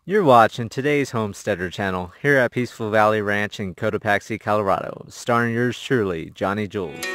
You're watching today's Homesteader channel here at Peaceful Valley Ranch in Cotopaxi, Colorado, starring yours truly, Johnny Jules.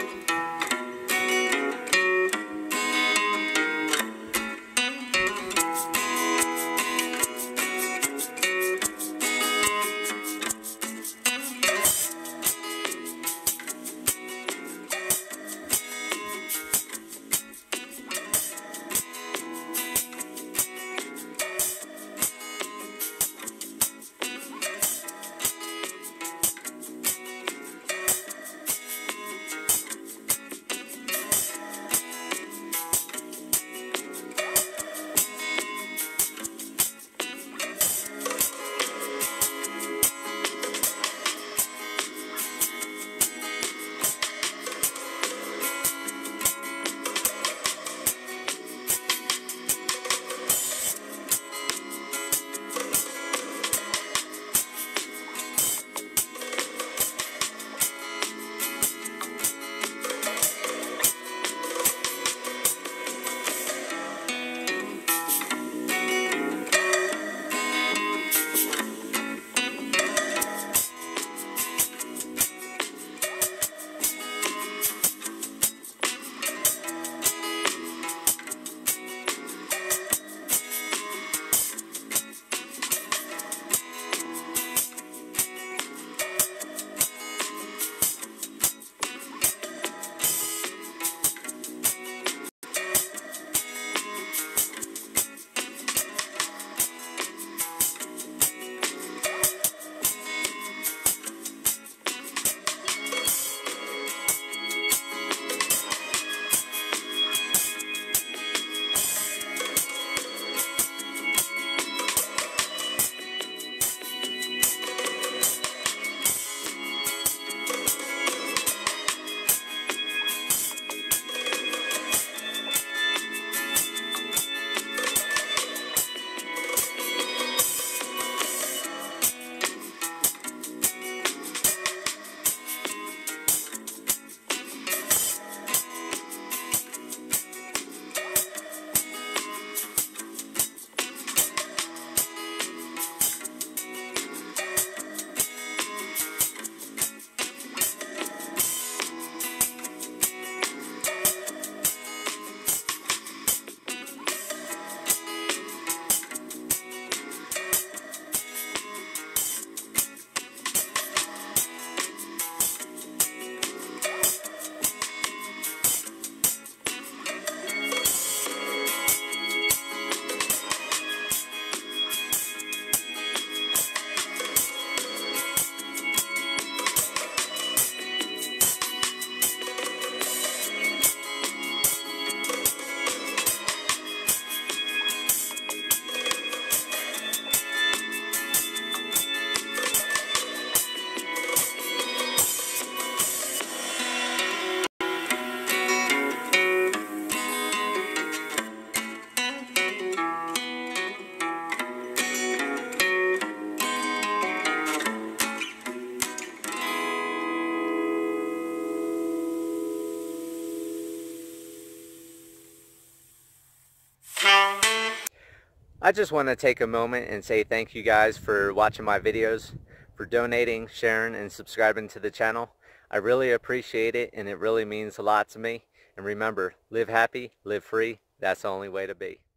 I just want to take a moment and say thank you guys for watching my videos, for donating, sharing, and subscribing to the channel. I really appreciate it, and it really means a lot to me. And remember, live happy, live free. That's the only way to be.